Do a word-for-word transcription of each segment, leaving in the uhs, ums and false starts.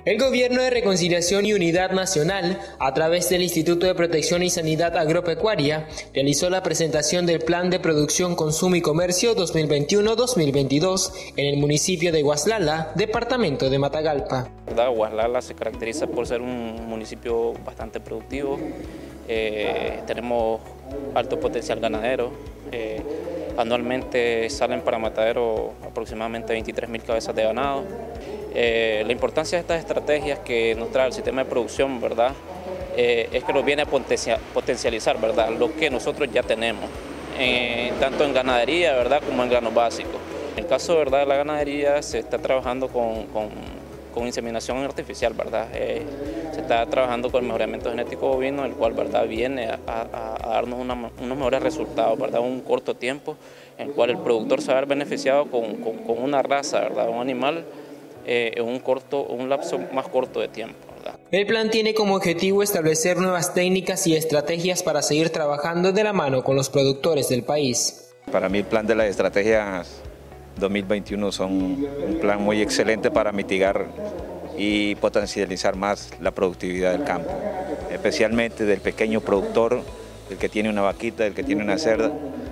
El Gobierno de Reconciliación y Unidad Nacional, a través del Instituto de Protección y Sanidad Agropecuaria, realizó la presentación del Plan de Producción, Consumo y Comercio dos mil veintiuno a dos mil veintidós en el municipio de Guaslala, departamento de Matagalpa. Guaslala se caracteriza por ser un municipio bastante productivo, eh, tenemos alto potencial ganadero, eh, anualmente salen para matadero aproximadamente veintitrés mil cabezas de ganado. Eh, la importancia de estas estrategias que nos trae el sistema de producción, ¿verdad? Eh, es que nos viene a potencializar, ¿verdad?, lo que nosotros ya tenemos, eh, tanto en ganadería, ¿verdad?, como en granos básicos. En el caso, ¿verdad?, de la ganadería se está trabajando con, con, con inseminación artificial, ¿verdad? Eh, se está trabajando con el mejoramiento genético bovino, el cual, ¿verdad?, viene a, a, a darnos una, unos mejores resultados, ¿verdad?, en un corto tiempo, en el cual el productor se va a ver beneficiado con, con, con una raza, ¿verdad?, un animal, Eh, en un, corto, un lapso más corto de tiempo, ¿verdad? El plan tiene como objetivo establecer nuevas técnicas y estrategias para seguir trabajando de la mano con los productores del país. Para mí el plan de las estrategias dos mil veintiuno son un plan muy excelente para mitigar y potencializar más la productividad del campo, especialmente del pequeño productor, del que tiene una vaquita, del que tiene una cerda,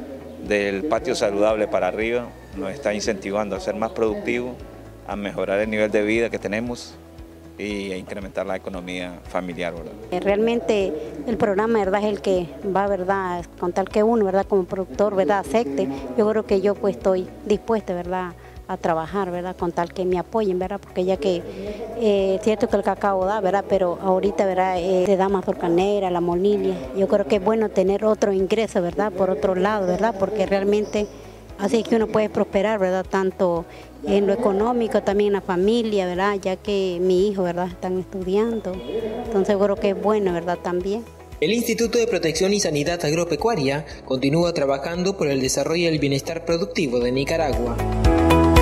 del patio saludable para arriba, nos está incentivando a ser más productivos, a mejorar el nivel de vida que tenemos y a incrementar la economía familiar, ¿verdad? Realmente el programa, ¿verdad?, es el que va, ¿verdad?, con tal que uno, ¿verdad?, como productor, ¿verdad?, acepte. Yo creo que yo pues estoy dispuesta, ¿verdad?, a trabajar, ¿verdad?, con tal que me apoyen, ¿verdad?, porque ya que eh, es cierto que el cacao da, ¿verdad?, pero ahorita, ¿verdad?, eh, se da mazorcanera, la molinia. Yo creo que es bueno tener otro ingreso, ¿verdad?, por otro lado, ¿verdad?, porque realmente así que uno puede prosperar, ¿verdad?, tanto en lo económico, también en la familia, ¿verdad?, ya que mi hijo, ¿verdad?, están estudiando. Entonces creo que es bueno, ¿verdad?, también. El Instituto de Protección y Sanidad Agropecuaria continúa trabajando por el desarrollo y el bienestar productivo de Nicaragua.